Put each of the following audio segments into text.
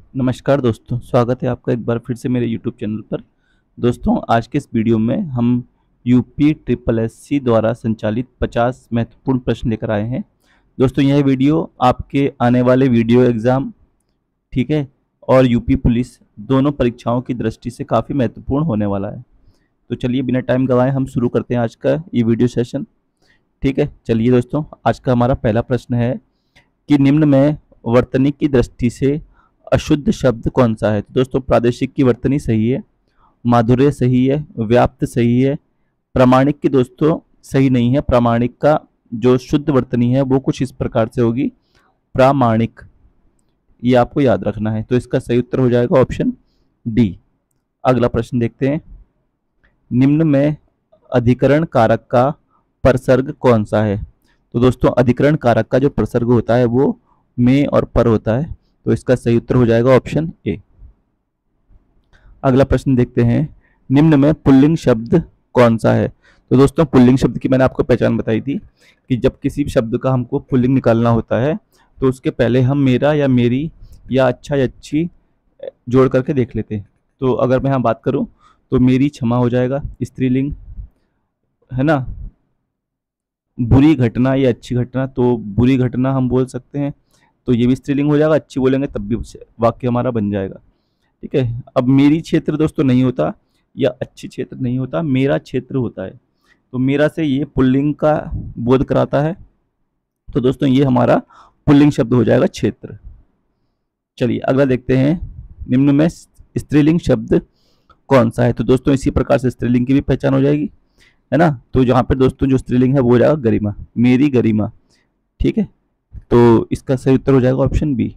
नमस्कार दोस्तों, स्वागत है आपका एक बार फिर से मेरे यूट्यूब चैनल पर। दोस्तों, आज के इस वीडियो में हम यूपी ट्रिपल एससी द्वारा संचालित 50 महत्वपूर्ण प्रश्न लेकर आए हैं। दोस्तों, यह वीडियो आपके आने वाले वीडियो एग्ज़ाम, ठीक है, और यूपी पुलिस दोनों परीक्षाओं की दृष्टि से काफ़ी महत्वपूर्ण होने वाला है। तो चलिए बिना टाइम गंवाए हम शुरू करते हैं आज का ये वीडियो सेशन। ठीक है, चलिए दोस्तों, आज का हमारा पहला प्रश्न है कि निम्न में वर्तनी की दृष्टि से अशुद्ध शब्द कौन सा है। तो दोस्तों, प्रादेशिक की वर्तनी सही है, माधुर्य सही है, व्याप्त सही है, प्रामाणिक की दोस्तों सही नहीं है। प्रामाणिक का जो शुद्ध वर्तनी है वो कुछ इस प्रकार से होगी, प्रामाणिक। ये आपको याद रखना है। तो इसका सही उत्तर हो जाएगा ऑप्शन डी। अगला प्रश्न देखते हैं, निम्न में अधिकरण कारक का परसर्ग कौन सा है। तो दोस्तों, अधिकरण कारक का जो परसर्ग होता है वो में और पर होता है। तो इसका सही उत्तर हो जाएगा ऑप्शन ए। अगला प्रश्न देखते हैं, निम्न में पुल्लिंग शब्द कौन सा है। तो दोस्तों, पुल्लिंग शब्द की मैंने आपको पहचान बताई थी कि जब किसी भी शब्द का हमको पुल्लिंग निकालना होता है तो उसके पहले हम मेरा या मेरी या अच्छा या अच्छी जोड़ करके देख लेते हैं। तो अगर मैं यहाँ बात करूँ तो मेरी क्षमा हो जाएगा स्त्रीलिंग, है ना। बुरी घटना या अच्छी घटना, तो बुरी घटना हम बोल सकते हैं, तो ये भी स्त्रीलिंग हो जाएगा। अच्छी बोलेंगे तब भी वाक्य हमारा बन जाएगा। ठीक है, अब मेरी क्षेत्र दोस्तों नहीं होता या अच्छी क्षेत्र नहीं होता, मेरा क्षेत्र होता है। तो मेरा से ये पुल्लिंग का बोध कराता है। तो दोस्तों, ये हमारा पुल्लिंग शब्द हो जाएगा क्षेत्र। चलिए अगला देखते हैं, निम्न में स्त्रीलिंग शब्द कौन सा है। तो दोस्तों, इसी प्रकार से स्त्रीलिंग की भी पहचान हो जाएगी, है ना। तो जहाँ पर दोस्तों जो स्त्रीलिंग है वो हो जाएगा गरिमा, मेरी गरिमा। ठीक है, तो इसका सही उत्तर हो जाएगा ऑप्शन बी।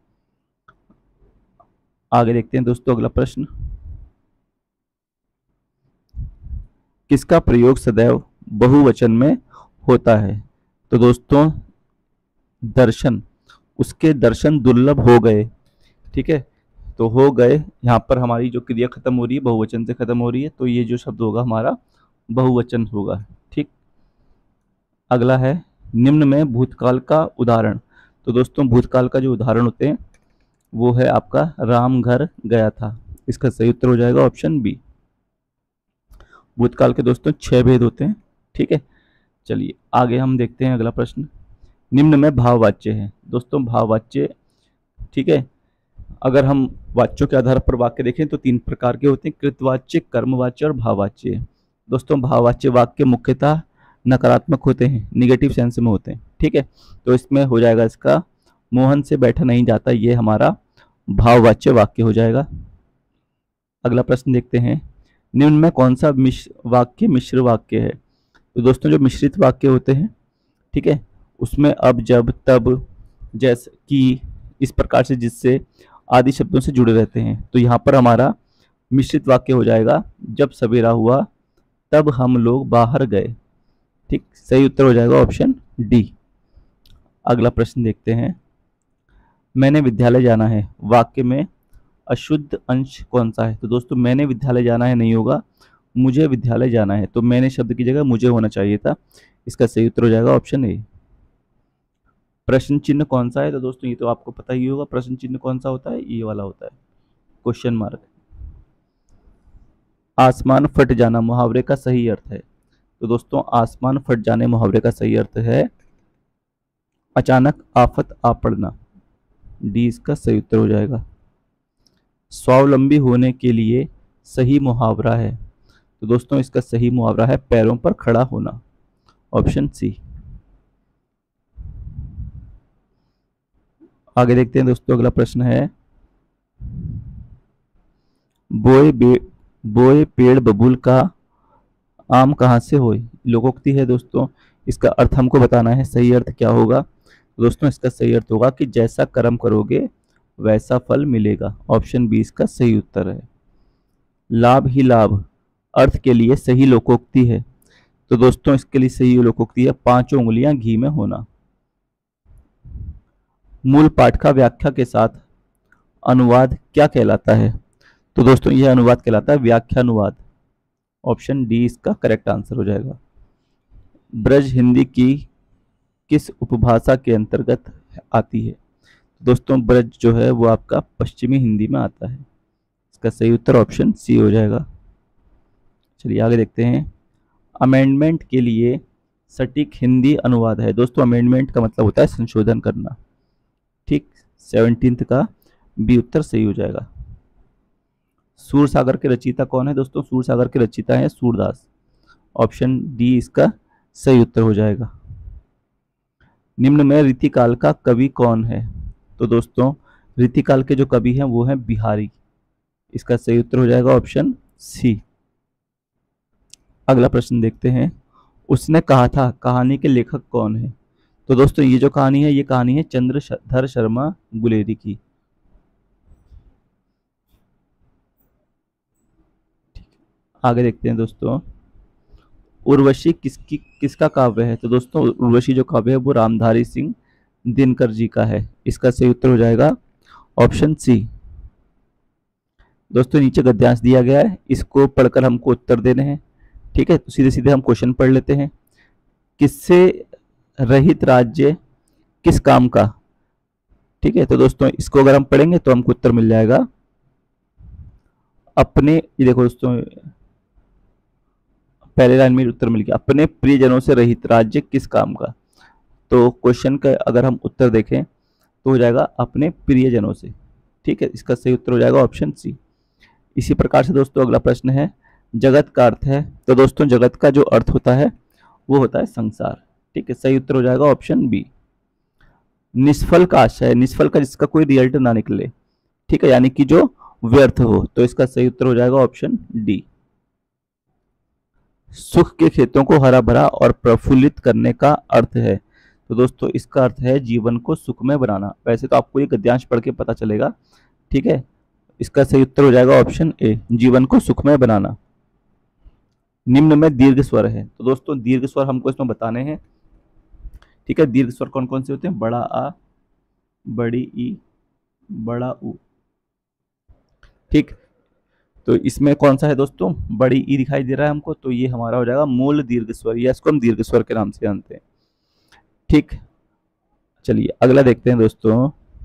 आगे देखते हैं दोस्तों, अगला प्रश्न, किसका प्रयोग सदैव बहुवचन में होता है। तो दोस्तों, दर्शन, उसके दर्शन दुर्लभ हो गए। ठीक है, तो हो गए, यहाँ पर हमारी जो क्रिया खत्म हो रही है बहुवचन से खत्म हो रही है, तो ये जो शब्द होगा हमारा बहुवचन होगा। ठीक, अगला है, निम्न में भूतकाल का उदाहरण। तो दोस्तों, भूतकाल का जो उदाहरण होते हैं वो है आपका राम घर गया था। इसका सही उत्तर हो जाएगा ऑप्शन बी। भूतकाल के दोस्तों 6 भेद होते हैं। ठीक है, चलिए आगे हम देखते हैं अगला प्रश्न, निम्न में भाववाच्य है। दोस्तों, भाववाच्य, ठीक है, अगर हम वाच्यों के आधार पर वाक्य देखें तो 3 प्रकार के होते हैं, कृतवाच्य, कर्मवाच्य और भाववाच्य। दोस्तों, भाववाच्य वाक्य मुख्यतः नकारात्मक होते हैं, निगेटिव सेंस में होते हैं। ठीक है, तो इसमें हो जाएगा इसका मोहन से बैठा नहीं जाता, ये हमारा भाववाच्य वाक्य हो जाएगा। अगला प्रश्न देखते हैं, निम्न में कौन सा वाक्य मिश्र वाक्य है। तो दोस्तों, जो मिश्रित वाक्य होते हैं, ठीक है, उसमें अब, जब, तब, जैसे, कि, इस प्रकार से जिससे आदि शब्दों से जुड़े रहते हैं। तो यहाँ पर हमारा मिश्रित वाक्य हो जाएगा, जब सवेरा हुआ तब हम लोग बाहर गए। ठीक, सही उत्तर हो जाएगा ऑप्शन डी। अगला प्रश्न देखते हैं, मैंने विद्यालय जाना है वाक्य में अशुद्ध अंश कौन सा है। तो दोस्तों, मैंने विद्यालय जाना है नहीं होगा, मुझे विद्यालय जाना है। तो मैंने शब्द की जगह मुझे होना चाहिए था। इसका सही उत्तर हो जाएगा ऑप्शन ए। प्रश्न चिन्ह कौन सा है। तो दोस्तों, ये तो आपको पता ही होगा, प्रश्न चिन्ह कौन सा होता है, ये वाला होता है, क्वेश्चन मार्क। आसमान फट जाना मुहावरे का सही अर्थ है। तो दोस्तों, आसमान फट जाने मुहावरे का सही अर्थ है अचानक आफत आ पड़ना। डी इसका सही उत्तर हो जाएगा। स्वावलंबी होने के लिए सही मुहावरा है। तो दोस्तों, इसका सही मुहावरा है पैरों पर खड़ा होना, ऑप्शन सी। आगे देखते हैं दोस्तों, अगला प्रश्न है, बोए पेड़ बबूल का आम कहाँ से होए। लोकोक्ति है दोस्तों, इसका अर्थ हमको बताना है, सही अर्थ क्या होगा। तो दोस्तों, इसका सही अर्थ होगा कि जैसा कर्म करोगे वैसा फल मिलेगा। ऑप्शन बी इसका सही उत्तर है। लाभ ही लाभ अर्थ के लिए सही लोकोक्ति है। तो दोस्तों, इसके लिए सही लोकोक्ति है 5 उंगलियां घी में होना। मूल पाठ का व्याख्या के साथ अनुवाद क्या कहलाता है। तो दोस्तों, यह अनुवाद कहलाता है व्याख्यानुवाद। ऑप्शन डी इसका करेक्ट आंसर हो जाएगा। ब्रज हिंदी की किस उपभाषा के अंतर्गत आती है। दोस्तों ब्रज जो है वो आपका पश्चिमी हिंदी में आता है। इसका सही उत्तर ऑप्शन सी हो जाएगा। चलिए आगे देखते हैं। अमेंडमेंट के लिए सटीक हिंदी अनुवाद है। दोस्तों अमेंडमेंट का मतलब होता है संशोधन करना। ठीक, 17th का बी उत्तर सही हो जाएगा। सूरसागर के रचयिता कौन है? दोस्तों सूरसागर के रचयिता है सूरदास। ऑप्शन डी इसका सही उत्तर हो जाएगा। निम्न में रीतिकाल का कवि कौन है? तो दोस्तों रीतिकाल के जो कवि हैं वो हैं बिहारी। इसका सही उत्तर हो जाएगा ऑप्शन सी। अगला प्रश्न देखते हैं। उसने कहा था कहानी के लेखक कौन है? तो दोस्तों ये जो कहानी है ये कहानी है चंद्रधर शर्मा गुलेरी की। आगे देखते हैं दोस्तों। उर्वशी किसका काव्य है? तो दोस्तों उर्वशी जो काव्य है वो रामधारी सिंह दिनकर जी का है। इसका सही उत्तर हो जाएगा ऑप्शन सी। दोस्तों नीचे गद्यांश दिया गया है, इसको पढ़कर हमको उत्तर देने हैं। ठीक है, तो सीधे सीधे हम क्वेश्चन पढ़ लेते हैं। किससे रहित राज्य किस काम का? ठीक है, तो दोस्तों इसको अगर हम पढ़ेंगे तो हमको उत्तर मिल जाएगा अपने, ये देखो दोस्तों पहले लाइन में उत्तर मिल गया, अपने प्रियजनों से रहित राज्य किस काम का। तो क्वेश्चन का अगर हम उत्तर देखें तो हो जाएगा अपने प्रियजनों से। ठीक है, इसका सही उत्तर हो जाएगा ऑप्शन सी। इसी प्रकार से दोस्तों अगला प्रश्न है, जगत का अर्थ है। तो दोस्तों जगत का जो अर्थ होता है वो होता है संसार। ठीक है, सही उत्तर हो जाएगा ऑप्शन बी। निष्फल का आशय है, निष्फल का जिसका कोई रिजल्ट ना निकले। ठीक है, यानी कि जो व्यर्थ हो, तो इसका सही उत्तर हो जाएगा ऑप्शन डी। सुख के खेतों को हरा भरा और प्रफुल्लित करने का अर्थ है। तो दोस्तों इसका अर्थ है जीवन को सुखमय बनाना। वैसे तो आपको ये गद्यांश पढ़ के पता चलेगा। ठीक है, इसका सही उत्तर हो जाएगा ऑप्शन ए, जीवन को सुखमय बनाना। निम्न में दीर्घ स्वर है। तो दोस्तों दीर्घ स्वर हमको इसमें बताने हैं। ठीक है, दीर्घ स्वर कौन कौन से होते हैं? बड़ा आ, बड़ी ई, बड़ा उ। ठीक, तो इसमें कौन सा है दोस्तों? बड़ी ई दिखाई दे रहा है हमको, तो ये हमारा हो जाएगा मूल दीर्घ स्वर, या इसको हम दीर्घ स्वर के नाम से जानते हैं। ठीक, चलिए अगला देखते हैं दोस्तों।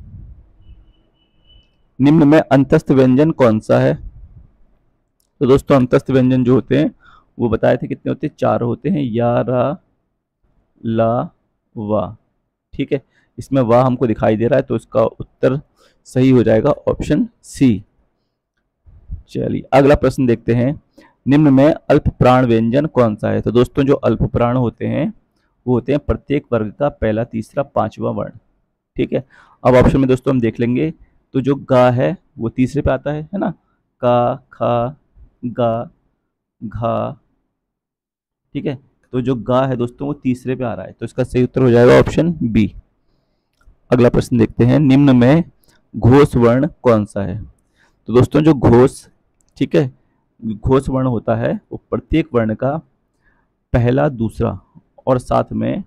निम्न में अंतस्थ व्यंजन कौन सा है? तो दोस्तों अंतस्थ व्यंजन जो होते हैं वो बताए थे कितने होते हैं? 4 होते हैं, या, रा, ला, वा। ठीक है, इसमें वाह हमको दिखाई दे रहा है, तो इसका उत्तर सही हो जाएगा ऑप्शन सी। चलिए अगला प्रश्न देखते हैं। निम्न में अल्प प्राण व्यंजन कौन सा है? तो दोस्तों जो अल्प प्राण होते हैं वो होते हैं प्रत्येक वर्ग का पहला, तीसरा, पांचवा वर्ण। ठीक है, अब ऑप्शन में दोस्तों हम देख लेंगे। तो जो गा है वो तीसरे पे आता है ना? का, खा, गा, घा। ठीक है, तो जो गा है दोस्तों वो तीसरे पे आ रहा है, तो इसका सही उत्तर हो जाएगा ऑप्शन बी। अगला प्रश्न देखते हैं। निम्न में घोष वर्ण कौन सा है? तो दोस्तों जो घोष, ठीक है, घोष वर्ण होता है वो प्रत्येक वर्ण का पहला, दूसरा और साथ में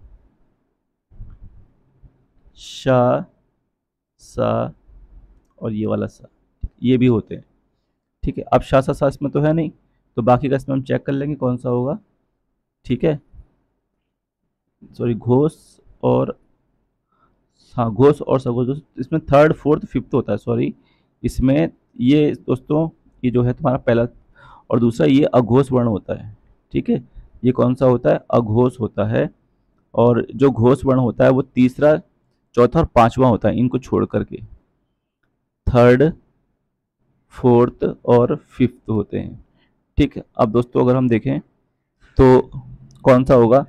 श, सा और ये वाला सा, ये भी होते हैं। ठीक है, अब शा सा इसमें तो है नहीं, तो बाकी का इसमें हम चेक कर लेंगे कौन सा होगा। ठीक है, सॉरी घोष और, हाँ घोष और सघोष, इसमें थर्ड, फोर्थ, फिफ्थ होता है। सॉरी, इसमें ये दोस्तों ये जो है तुम्हारा पहला और दूसरा, ये अघोष वर्ण होता है। ठीक है, ये कौन सा होता है? अघोष होता है। और जो घोष वर्ण होता है वो तीसरा, चौथा और पांचवा होता है, इनको छोड़ करके थर्ड, फोर्थ और फिफ्थ होते हैं। ठीक है, अब दोस्तों अगर हम देखें तो कौन सा होगा?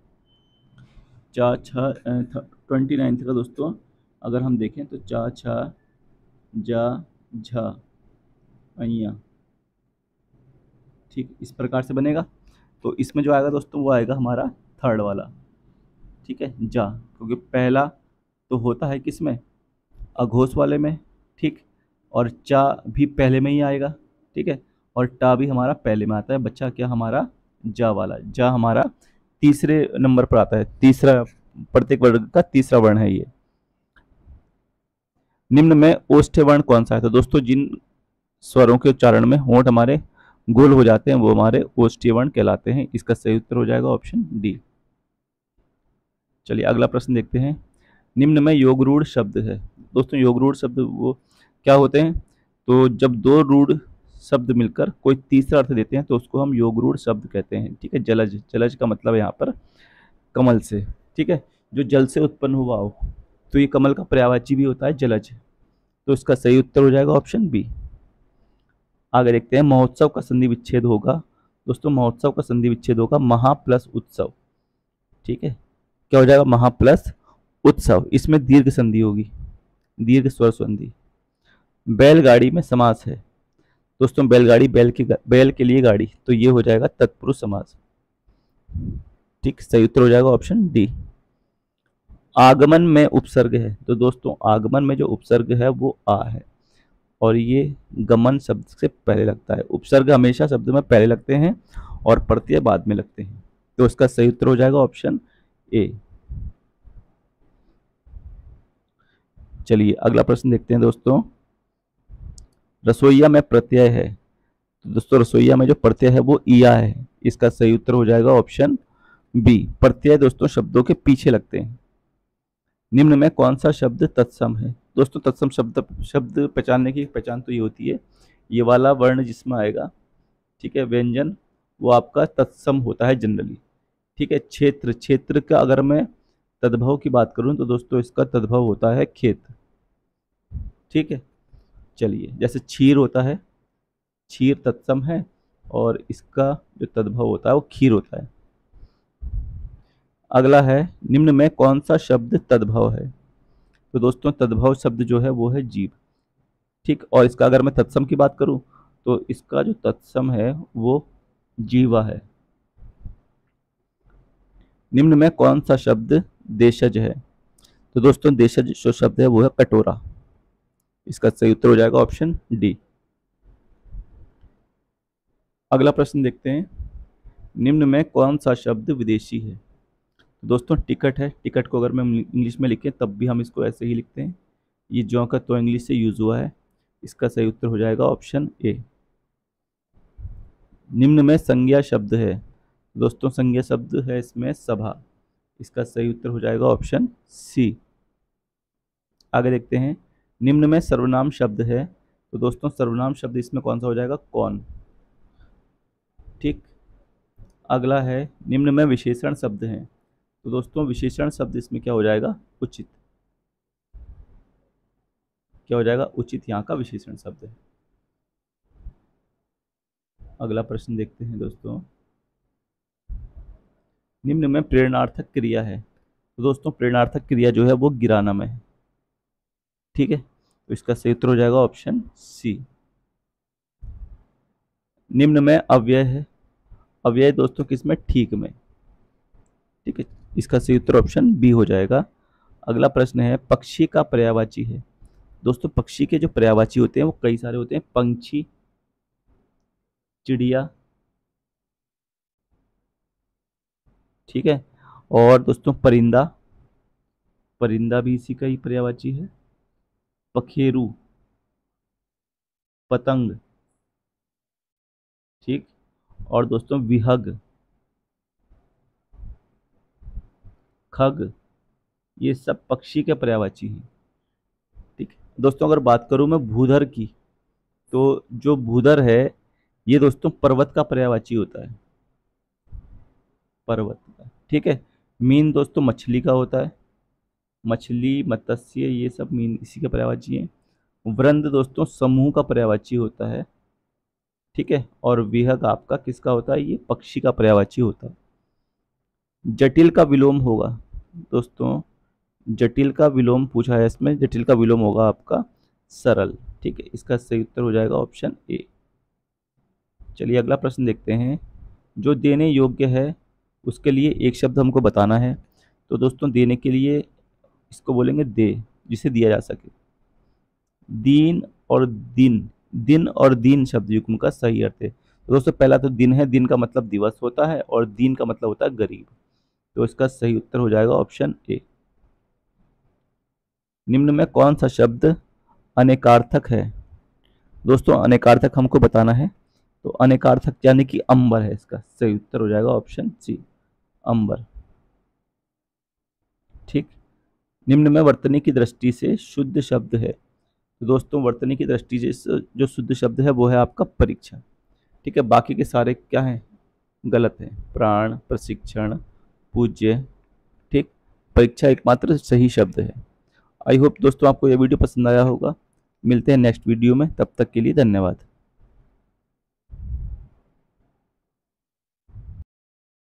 29 का दोस्तों अगर हम देखें तो चा, छा, जा, झा, अइया। ठीक, इस प्रकार से बनेगा। तो इसमें जो आएगा दोस्तों वो आएगा हमारा थर्ड वाला। ठीक है, जा, क्योंकि पहला तो होता है किसमें? अघोष वाले में। ठीक, और चा भी पहले में ही आएगा। ठीक है, और टा भी हमारा पहले में आता है। बच्चा क्या हमारा? जा वाला। जा हमारा तीसरे नंबर पर आता है, तीसरा, प्रत्येक वर्ग का तीसरा वर्ण है ये। निम्न में ओष्ठ्य वर्ण कौन सा है? तो दोस्तों जिन स्वरों के उच्चारण में होंठ हमारे गोल हो जाते हैं वो हमारे ओष्ठ्य वर्ण कहलाते हैं। इसका सही उत्तर हो जाएगा ऑप्शन डी। चलिए अगला प्रश्न देखते हैं। निम्न में योगरूढ़ शब्द है। दोस्तों योग रूढ़ शब्द वो क्या होते हैं? तो जब दो रूढ़ शब्द मिलकर कोई तीसरा अर्थ देते हैं तो उसको हम योग रूढ़ शब्द कहते हैं। ठीक है, जलज, जलज का मतलब यहाँ पर कमल से। ठीक है, जो जल से उत्पन्न हुआ हो, तो ये कमल का पर्यायवाची भी होता है जलज। तो इसका सही उत्तर हो जाएगा ऑप्शन बी। आगे देखते हैं, महोत्सव का संधि विच्छेद होगा। दोस्तों महोत्सव का संधि विच्छेद होगा महा प्लस उत्सव। ठीक है, क्या हो जाएगा? महा प्लस उत्सव। इसमें दीर्घ संधि होगी, दीर्घ स्वर संधि। बैलगाड़ी में समास है। दोस्तों बैलगाड़ी, बैल के लिए गाड़ी, तो ये हो जाएगा तत्पुरुष समास। ठीक, सही उत्तर हो जाएगा ऑप्शन डी। आगमन में उपसर्ग है, तो दोस्तों आगमन में जो उपसर्ग है वो आ है, और ये गमन शब्द से पहले लगता है। उपसर्ग हमेशा शब्द में पहले लगते हैं और प्रत्यय बाद में लगते हैं। तो इसका सही उत्तर हो जाएगा ऑप्शन ए। चलिए अगला प्रश्न देखते हैं दोस्तों। रसोईया में प्रत्यय है, तो दोस्तों रसोईया में जो प्रत्यय है वो ईया है। इसका सही उत्तर हो जाएगा ऑप्शन बी। प्रत्यय दोस्तों शब्दों के पीछे लगते हैं। निम्न में कौन सा शब्द तत्सम है? दोस्तों तत्सम शब्द शब्द पहचानने की पहचान तो ये होती है, ये वाला वर्ण जिसमें आएगा, ठीक है, व्यंजन, वो आपका तत्सम होता है जनरली। ठीक है, क्षेत्र, क्षेत्र का अगर मैं तद्भव की बात करूं तो दोस्तों इसका तद्भव होता है खेत। ठीक है, चलिए जैसे क्षीर होता है, क्षीर तत्सम है, और इसका जो तद्भव होता है वो खीर होता है। अगला है, निम्न में कौन सा शब्द तद्भव है? तो दोस्तों तद्भव शब्द जो है वो है जीव। ठीक, और इसका अगर मैं तत्सम की बात करूं तो इसका जो तत्सम है वो जीवा है। निम्न में कौन सा शब्द देशज है? तो दोस्तों देशज जो शब्द है वो है कटोरा। इसका सही उत्तर हो जाएगा ऑप्शन डी। अगला प्रश्न देखते हैं, निम्न में कौन सा शब्द विदेशी है? तो दोस्तों टिकट है। टिकट को अगर मैं इंग्लिश में लिखें तब भी हम इसको ऐसे ही लिखते हैं, ये ज्यों का तो इंग्लिश से यूज हुआ है। इसका सही उत्तर हो जाएगा ऑप्शन ए। निम्न में संज्ञा शब्द है। दोस्तों संज्ञा शब्द है इसमें सभा। इसका सही उत्तर हो जाएगा ऑप्शन सी। आगे देखते हैं, निम्न में सर्वनाम शब्द है। तो दोस्तों सर्वनाम शब्द इसमें कौन सा हो जाएगा? कौन। ठीक, अगला है, निम्न में विशेषण शब्द हैं। तो दोस्तों विशेषण शब्द इसमें क्या हो जाएगा? उचित। क्या हो जाएगा? उचित यहाँ का विशेषण शब्द है। अगला प्रश्न देखते हैं दोस्तों, निम्न में प्रेरणार्थक क्रिया है। तो दोस्तों प्रेरणार्थक क्रिया जो है वो गिराना में है। ठीक है, तो इसका सही उत्तर हो जाएगा ऑप्शन सी। निम्न में अव्यय है। अव्यय दोस्तों किसमें? ठीक में। ठीक है, इसका सही उत्तर ऑप्शन बी हो जाएगा। अगला प्रश्न है, पक्षी का पर्यायवाची है। दोस्तों पक्षी के जो पर्यायवाची होते हैं वो कई सारे होते हैं। पंछी, चिड़िया, ठीक है, और दोस्तों परिंदा, परिंदा भी इसी का ही पर्यायवाची है। पखेरु, पतंग, ठीक, और दोस्तों विहग, खग, ये सब पक्षी के पर्यायवाची हैं। ठीक, दोस्तों अगर बात करूं मैं भूधर की, तो जो भूधर है ये दोस्तों पर्वत का पर्यायवाची होता है, पर्वत का। ठीक है, मीन दोस्तों मछली का होता है। मछली, मत्स्य, ये सब मीन इसी के पर्यायवाची हैं। वृंद दोस्तों समूह का पर्यायवाची होता है। ठीक है, और विहग आपका किसका होता है? ये पक्षी का पर्यायवाची होता है। जटिल का विलोम होगा। दोस्तों जटिल का विलोम पूछा है इसमें, जटिल का विलोम होगा आपका सरल। ठीक है, इसका सही उत्तर हो जाएगा ऑप्शन ए। चलिए अगला प्रश्न देखते हैं, जो देने योग्य है उसके लिए एक शब्द हमको बताना है। तो दोस्तों देने के लिए इसको बोलेंगे दे, जिसे दिया जा सके। दीन और दिन, दिन और दीन शब्द युग्म का सही अर्थ है। तो दोस्तों पहला तो दिन है, दिन का मतलब दिवस होता है, और दीन का मतलब होता है गरीब। तो इसका सही उत्तर हो जाएगा ऑप्शन ए। निम्न में कौन सा शब्द अनेकार्थक है? दोस्तों अनेकार्थक हमको बताना है, तो अनेकार्थक यानी कि अंबर है। इसका सही उत्तर हो जाएगा ऑप्शन सी, अंबर। ठीक, निम्न में वर्तनी की दृष्टि से शुद्ध शब्द है। तो दोस्तों वर्तनी की दृष्टि से जो शुद्ध शब्द है वो है आपका परीक्षा। ठीक है, बाकी के सारे क्या हैं, गलत है। प्राण, प्रशिक्षण, पूज्य, ठीक। परीक्षा एकमात्र सही शब्द है। आई होप दोस्तों आपको यह वीडियो पसंद आया होगा। मिलते हैं नेक्स्ट वीडियो में, तब तक के लिए धन्यवाद।